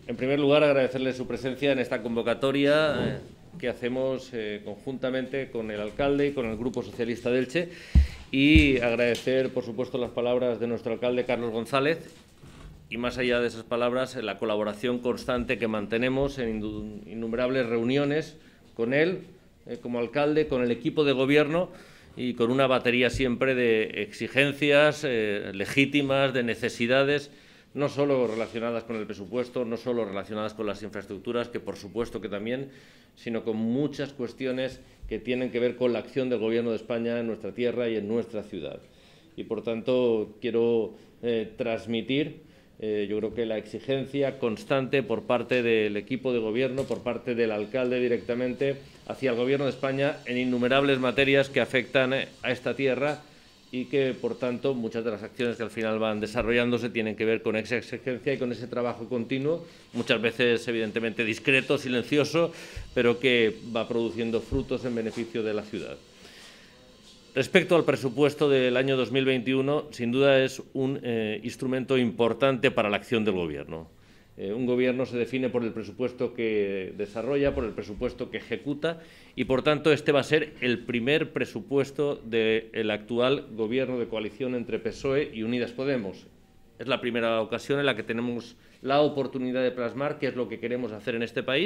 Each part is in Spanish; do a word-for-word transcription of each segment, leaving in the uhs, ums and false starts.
En primer lugar, agradecerle su presencia en esta convocatoria eh, que hacemos eh, conjuntamente con el alcalde y con el Grupo Socialista de Elche, y agradecer, por supuesto, las palabras de nuestro alcalde, Carlos González, y más allá de esas palabras, la colaboración constante que mantenemos en innumerables reuniones con él, eh, como alcalde, con el equipo de gobierno y con una batería siempre de exigencias eh, legítimas, de necesidades, no solo relacionadas con el presupuesto, no solo relacionadas con las infraestructuras, que por supuesto que también, sino con muchas cuestiones que tienen que ver con la acción del Gobierno de España en nuestra tierra y en nuestra ciudad. Y, por tanto, quiero eh, transmitir, eh, yo creo que la exigencia constante por parte del equipo de Gobierno, por parte del alcalde directamente, hacia el Gobierno de España en innumerables materias que afectan a esta tierra, y que, por tanto, muchas de las acciones que al final van desarrollándose tienen que ver con esa exigencia y con ese trabajo continuo, muchas veces, evidentemente, discreto, silencioso, pero que va produciendo frutos en beneficio de la ciudad. Respecto al presupuesto del año dos mil veintiuno, sin duda es un eh, instrumento importante para la acción del Gobierno. Eh, un Gobierno se define por el presupuesto que desarrolla, por el presupuesto que ejecuta, y, por tanto, este va a ser el primer presupuesto del actual Gobierno de coalición entre P S O E y Unidas Podemos. Es la primera ocasión en la que tenemos la oportunidad de plasmar qué es lo que queremos hacer en este país,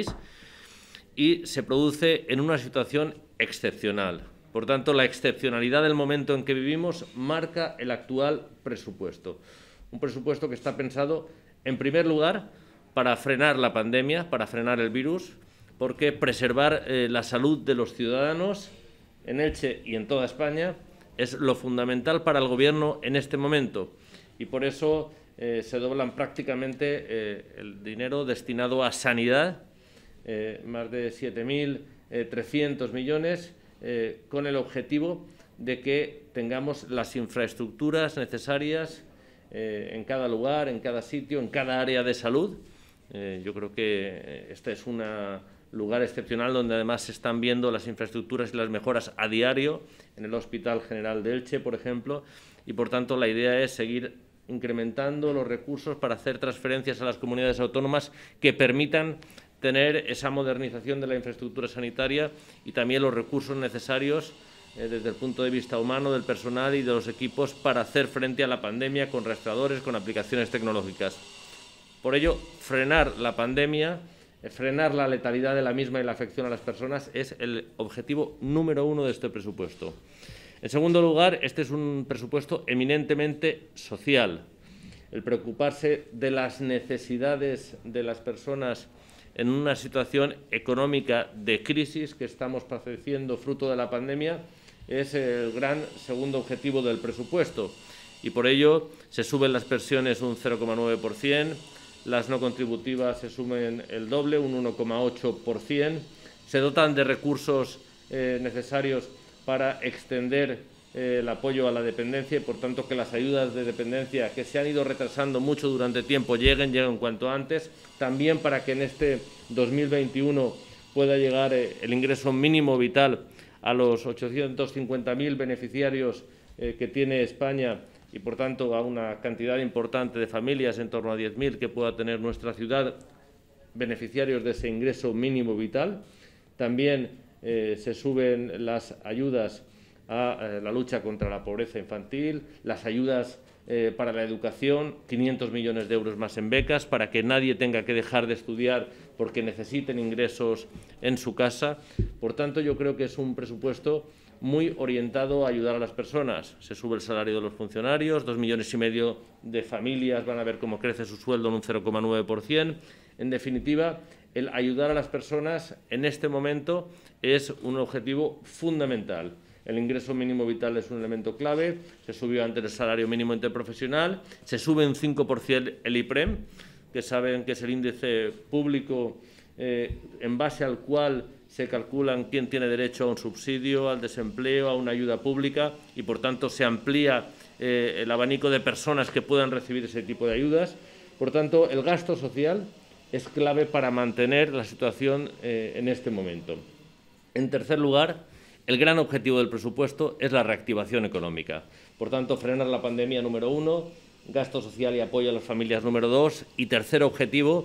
y se produce en una situación excepcional. Por tanto, la excepcionalidad del momento en que vivimos marca el actual presupuesto. Un presupuesto que está pensado, en primer lugar, para frenar la pandemia, para frenar el virus, porque preservar eh, la salud de los ciudadanos en Elche y en toda España es lo fundamental para el Gobierno en este momento. Y por eso eh, se doblan prácticamente eh, el dinero destinado a sanidad, eh, más de siete mil trescientos millones, eh, con el objetivo de que tengamos las infraestructuras necesarias Eh, en cada lugar, en cada sitio, en cada área de salud. Eh, yo creo que este es un lugar excepcional donde además se están viendo las infraestructuras y las mejoras a diario, en el Hospital General de Elche, por ejemplo, y, por tanto, la idea es seguir incrementando los recursos para hacer transferencias a las comunidades autónomas que permitan tener esa modernización de la infraestructura sanitaria y también los recursos necesarios desde el punto de vista humano, del personal y de los equipos para hacer frente a la pandemia con rastreadores, con aplicaciones tecnológicas. Por ello, frenar la pandemia, frenar la letalidad de la misma y la afección a las personas es el objetivo número uno de este presupuesto. En segundo lugar, este es un presupuesto eminentemente social. El preocuparse de las necesidades de las personas en una situación económica de crisis que estamos padeciendo fruto de la pandemia es el gran segundo objetivo del presupuesto, y por ello se suben las pensiones un cero coma nueve por ciento, las no contributivas se sumen el doble, un uno coma ocho por ciento, se dotan de recursos eh, necesarios para extender eh, el apoyo a la dependencia y, por tanto, que las ayudas de dependencia que se han ido retrasando mucho durante tiempo lleguen, lleguen cuanto antes, también para que en este dos mil veintiuno pueda llegar eh, el ingreso mínimo vital a los ochocientos cincuenta mil beneficiarios eh, que tiene España y, por tanto, a una cantidad importante de familias, en torno a diez mil, que pueda tener nuestra ciudad, beneficiarios de ese ingreso mínimo vital. También eh, se suben las ayudas a eh, la lucha contra la pobreza infantil, las ayudas eh, para la educación, quinientos millones de euros más en becas, para que nadie tenga que dejar de estudiar porque necesiten ingresos en su casa. Por tanto, yo creo que es un presupuesto muy orientado a ayudar a las personas. Se sube el salario de los funcionarios, dos millones y medio de familias van a ver cómo crece su sueldo en un cero coma nueve por ciento. En definitiva, el ayudar a las personas en este momento es un objetivo fundamental. El ingreso mínimo vital es un elemento clave. Se subió antes el salario mínimo interprofesional, se sube un cinco por ciento el IPREM, que saben que es el índice público eh, en base al cual se calculan quién tiene derecho a un subsidio, al desempleo, a una ayuda pública, y, por tanto, se amplía eh, el abanico de personas que puedan recibir ese tipo de ayudas. Por tanto, el gasto social es clave para mantener la situación eh, en este momento. En tercer lugar, el gran objetivo del presupuesto es la reactivación económica. Por tanto, frenar la pandemia, número uno, gasto social y apoyo a las familias, número dos, y tercer objetivo,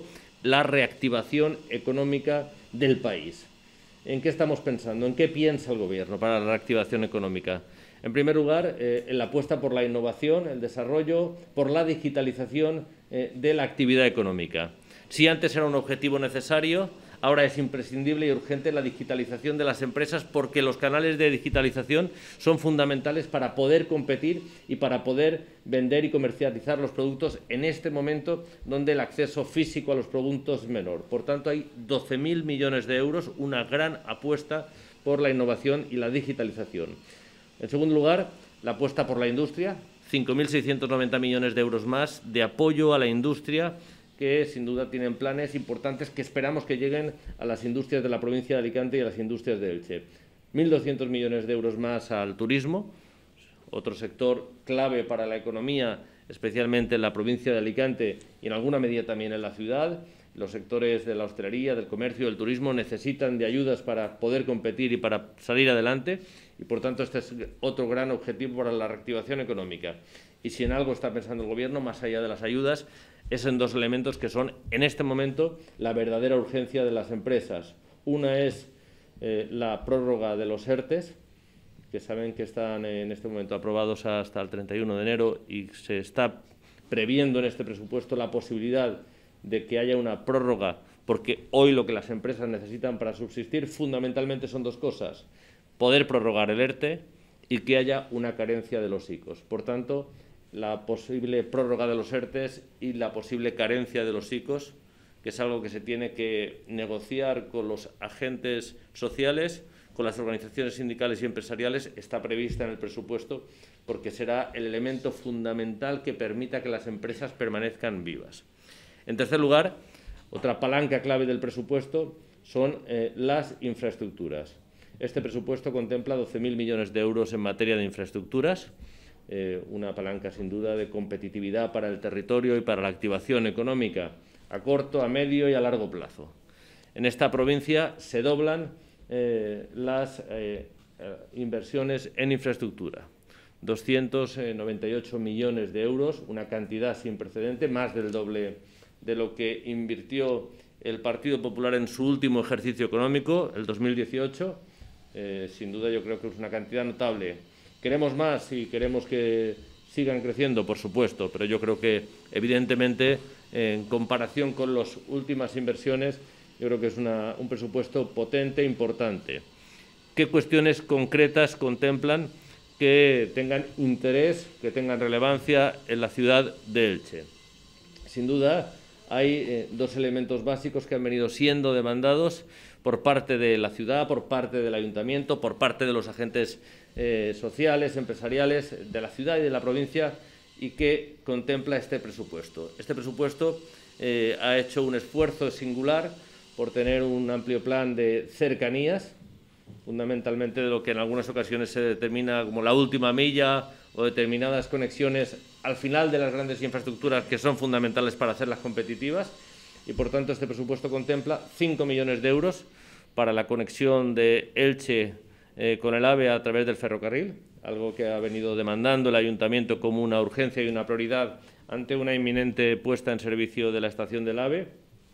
la reactivación económica del país. ¿En qué estamos pensando? ¿En qué piensa el Gobierno para la reactivación económica? En primer lugar, eh, en la apuesta por la innovación, el desarrollo, por la digitalización eh, de la actividad económica. Si antes era un objetivo necesario, ahora es imprescindible y urgente la digitalización de las empresas, porque los canales de digitalización son fundamentales para poder competir y para poder vender y comercializar los productos en este momento donde el acceso físico a los productos es menor. Por tanto, hay doce mil millones de euros, una gran apuesta por la innovación y la digitalización. En segundo lugar, la apuesta por la industria, cinco mil seiscientos noventa millones de euros más de apoyo a la industria, que sin duda tienen planes importantes que esperamos que lleguen a las industrias de la provincia de Alicante y a las industrias de Elche. mil doscientos millones de euros más al turismo, otro sector clave para la economía, especialmente en la provincia de Alicante y en alguna medida también en la ciudad. Los sectores de la hostelería, del comercio, del turismo necesitan de ayudas para poder competir y para salir adelante, y por tanto este es otro gran objetivo para la reactivación económica. Y si en algo está pensando el Gobierno, más allá de las ayudas, es en dos elementos que son en este momento la verdadera urgencia de las empresas. Una es eh, la prórroga de los ERTES, que saben que están en este momento aprobados hasta el treinta y uno de enero, y se está previendo en este presupuesto la posibilidad de que haya una prórroga, porque hoy lo que las empresas necesitan para subsistir fundamentalmente son dos cosas: poder prorrogar el ERTE y que haya una carencia de los ICOs. Por tanto, la posible prórroga de los ERTES y la posible carencia de los ICOs, que es algo que se tiene que negociar con los agentes sociales, con las organizaciones sindicales y empresariales, está prevista en el presupuesto, porque será el elemento fundamental que permita que las empresas permanezcan vivas. En tercer lugar, otra palanca clave del presupuesto son eh, las infraestructuras. Este presupuesto contempla doce mil millones de euros en materia de infraestructuras, eh, una palanca sin duda de competitividad para el territorio y para la activación económica a corto, a medio y a largo plazo. En esta provincia se doblan eh, las eh, inversiones en infraestructura. doscientos noventa y ocho millones de euros, una cantidad sin precedente, más del doble de lo que invirtió el Partido Popular en su último ejercicio económico, el dos mil dieciocho. Eh, sin duda yo creo que es una cantidad notable. ¿Queremos más y queremos que sigan creciendo? Por supuesto, pero yo creo que, evidentemente, en comparación con las últimas inversiones, yo creo que es una, un presupuesto potente e importante. ¿Qué cuestiones concretas contemplan que tengan interés, que tengan relevancia en la ciudad de Elche? Sin duda, hay eh, dos elementos básicos que han venido siendo demandados por parte de la ciudad, por parte del ayuntamiento, por parte de los agentes eh, sociales, empresariales de la ciudad y de la provincia, y que contempla este presupuesto. Este presupuesto eh, ha hecho un esfuerzo singular por tener un amplio plan de cercanías, fundamentalmente de lo que en algunas ocasiones se determina como la última milla o determinadas conexiones al final de las grandes infraestructuras que son fundamentales para hacerlas competitivas, y por tanto este presupuesto contempla cinco millones de euros para la conexión de Elche eh, con el AVE a través del ferrocarril, algo que ha venido demandando el Ayuntamiento como una urgencia y una prioridad ante una inminente puesta en servicio de la estación del AVE.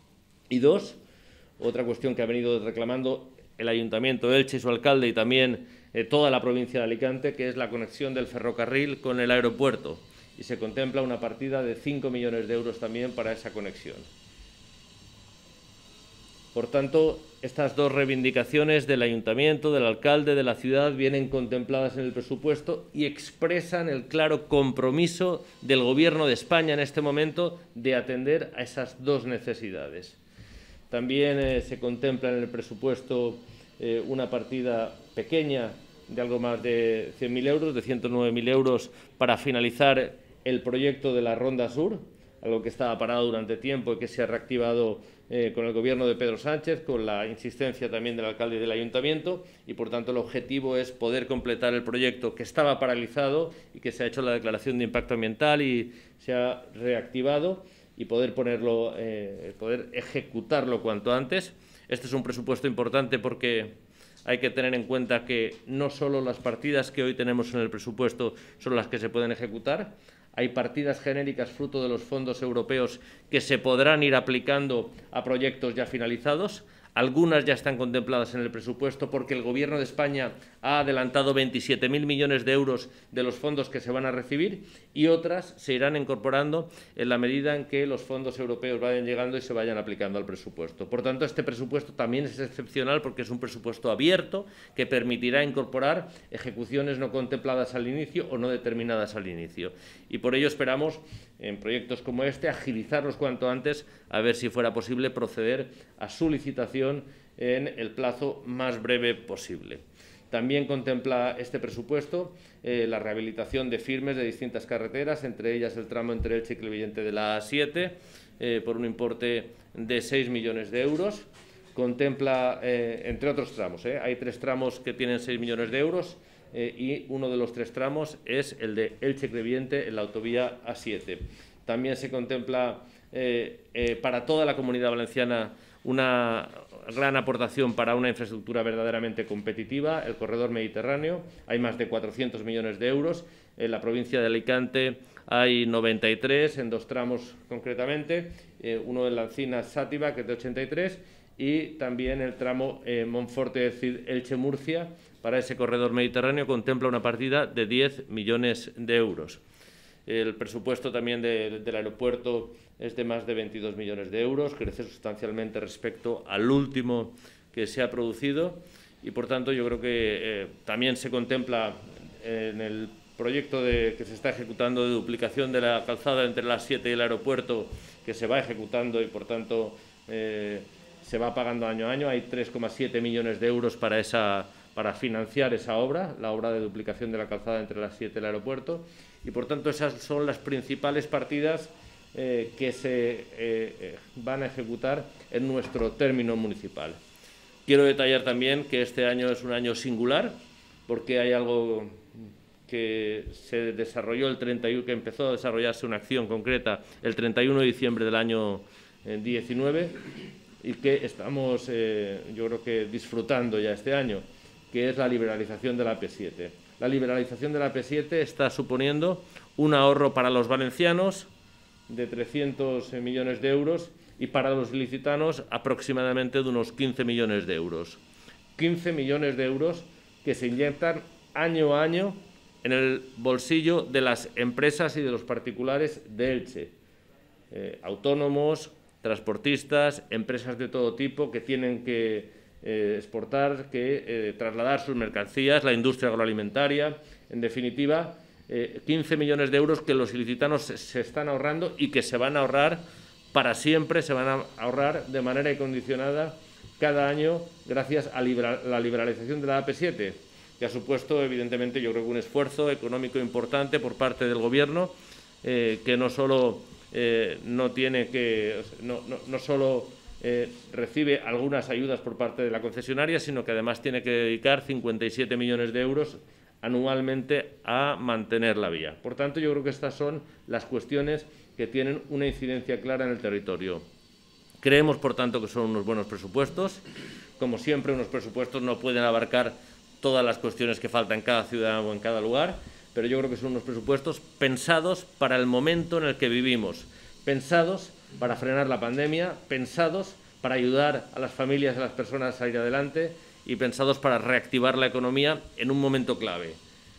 Y dos, otra cuestión que ha venido reclamando el Ayuntamiento de Elche y su alcalde, y también eh, toda la provincia de Alicante, que es la conexión del ferrocarril con el aeropuerto, y se contempla una partida de cinco millones de euros también para esa conexión. Por tanto, estas dos reivindicaciones del Ayuntamiento, del alcalde, de la ciudad, vienen contempladas en el presupuesto y expresan el claro compromiso del Gobierno de España en este momento de atender a esas dos necesidades. También eh, se contempla en el presupuesto eh, una partida pequeña de algo más de cien mil euros, de ciento nueve mil euros, para finalizar el proyecto de la Ronda Sur, algo que estaba parado durante tiempo y que se ha reactivado eh, con el Gobierno de Pedro Sánchez, con la insistencia también del alcalde y del Ayuntamiento, y por tanto el objetivo es poder completar el proyecto que estaba paralizado y que se ha hecho la declaración de impacto ambiental y se ha reactivado, y poder ponerlo, eh, poder ejecutarlo cuanto antes. Este es un presupuesto importante porque hay que tener en cuenta que no solo las partidas que hoy tenemos en el presupuesto son las que se pueden ejecutar. Hay partidas genéricas fruto de los fondos europeos que se podrán ir aplicando a proyectos ya finalizados. Algunas ya están contempladas en el presupuesto porque el Gobierno de España ha adelantado veintisiete mil millones de euros de los fondos que se van a recibir y otras se irán incorporando en la medida en que los fondos europeos vayan llegando y se vayan aplicando al presupuesto. Por tanto, este presupuesto también es excepcional porque es un presupuesto abierto que permitirá incorporar ejecuciones no contempladas al inicio o no determinadas al inicio. Y por ello esperamos, en proyectos como este, agilizarlos cuanto antes, a ver si fuera posible proceder a su licitación en el plazo más breve posible. También contempla este presupuesto eh, la rehabilitación de firmes de distintas carreteras, entre ellas el tramo entre Elche y Crevillente de la A siete, eh, por un importe de seis millones de euros. Contempla, eh, entre otros tramos, eh, hay tres tramos que tienen seis millones de euros eh, y uno de los tres tramos es el de Elche-Crevillente en la autovía A siete. También se contempla eh, eh, para toda la Comunidad Valenciana una gran aportación para una infraestructura verdaderamente competitiva, el corredor mediterráneo. Hay más de cuatrocientos millones de euros. En la provincia de Alicante hay noventa y tres, en dos tramos concretamente, eh, uno en Lancinas-Sátiva, que es de ochenta y tres, y también el tramo eh, Monforte-Elche-Murcia, para ese corredor mediterráneo, contempla una partida de diez millones de euros. El presupuesto también de, del aeropuerto es de más de veintidós millones de euros, crece sustancialmente respecto al último que se ha producido y, por tanto, yo creo que eh, también se contempla en el proyecto de, que se está ejecutando de duplicación de la calzada entre la A siete y el aeropuerto, que se va ejecutando y, por tanto, eh, se va pagando año a año. Hay tres coma siete millones de euros para, esa, para financiar esa obra, la obra de duplicación de la calzada entre la A siete y el aeropuerto. Y, por tanto, esas son las principales partidas eh, que se eh, van a ejecutar en nuestro término municipal. Quiero detallar también que este año es un año singular, porque hay algo que se desarrolló el treinta y uno, que empezó a desarrollarse una acción concreta el treinta y uno de diciembre del año diecinueve y que estamos, eh, yo creo que disfrutando ya este año, que es la liberalización de la A P siete. La liberalización de la A P siete está suponiendo un ahorro para los valencianos de trescientos millones de euros y para los ilicitanos aproximadamente de unos quince millones de euros. quince millones de euros que se inyectan año a año en el bolsillo de las empresas y de los particulares de Elche. Eh, autónomos, transportistas, empresas de todo tipo que tienen que eh, exportar, que eh, trasladar sus mercancías, la industria agroalimentaria, en definitiva, eh, quince millones de euros que los ilicitanos se, se están ahorrando y que se van a ahorrar para siempre, se van a ahorrar de manera incondicionada cada año gracias a libera, la liberalización de la A P siete, que ha supuesto, evidentemente, yo creo que un esfuerzo económico importante por parte del Gobierno, eh, que no solo eh, no tiene que, no, no, no solo eh, recibe algunas ayudas por parte de la concesionaria, sino que además tiene que dedicar cincuenta y siete millones de euros anualmente a mantener la vía. Por tanto, yo creo que estas son las cuestiones que tienen una incidencia clara en el territorio. Creemos, por tanto, que son unos buenos presupuestos. Como siempre, unos presupuestos no pueden abarcar todas las cuestiones que faltan en cada ciudad o en cada lugar, pero yo creo que son unos presupuestos pensados para el momento en el que vivimos, pensados para frenar la pandemia, pensados para ayudar a las familias y a las personas a salir adelante y pensados para reactivar la economía en un momento clave.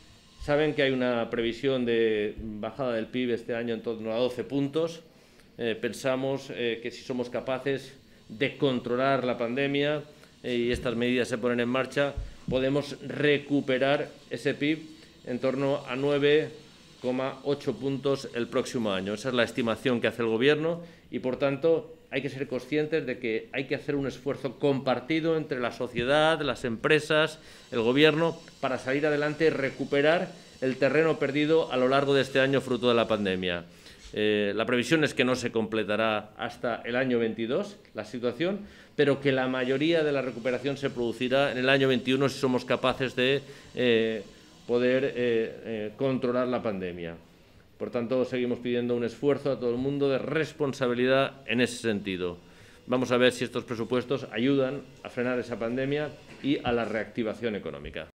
Saben que hay una previsión de bajada del P I B este año en torno a doce puntos. Eh, pensamos eh, que si somos capaces de controlar la pandemia eh, y estas medidas se ponen en marcha, podemos recuperar ese P I B en torno a nueve coma ocho puntos el próximo año. Esa es la estimación que hace el Gobierno y, por tanto, hay que ser conscientes de que hay que hacer un esfuerzo compartido entre la sociedad, las empresas, el Gobierno, para salir adelante y recuperar el terreno perdido a lo largo de este año fruto de la pandemia. Eh, la previsión es que no se completará hasta el año veintidós la situación, pero que la mayoría de la recuperación se producirá en el año veintiuno si somos capaces de eh, poder eh, eh, controlar la pandemia. Por tanto, seguimos pidiendo un esfuerzo a todo el mundo de responsabilidad en ese sentido. Vamos a ver si estos presupuestos ayudan a frenar esa pandemia y a la reactivación económica.